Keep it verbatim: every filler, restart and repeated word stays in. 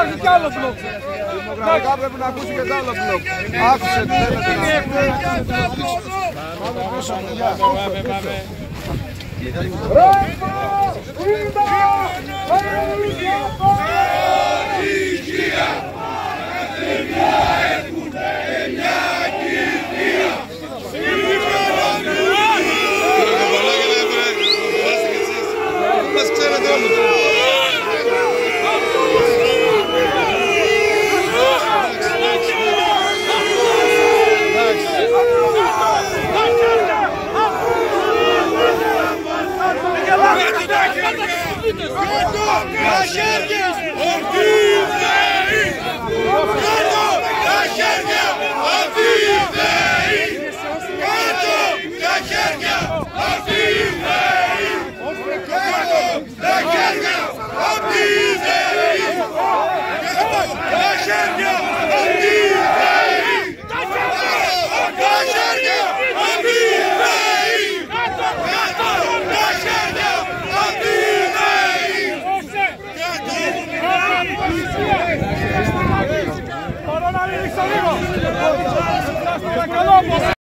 υπάρχει κι άλλο μπλοκ. Δημοκρατικά πρέπει να ακούσει και το άλλο μπλοκ. Άκουσε τι θέλετε να ακούσει. Πάμε πίσω, παιδιά. Τα χέρια απ' τη ΔΕΗ! Κάτω τα χέρια απ' τη ΔΕΗ! Κάτω τα χέρια απ' τη ΔΕΗ! Κάτω τα χέρια απ' τη ΔΕΗ! Κάτω τα χέρια απ' τη ΔΕΗ! Κάτω τα χέρια απ' τη ΔΕΗ! Κάτω τα χέρια απ' τη Μπορώ να ρίξω λίγο.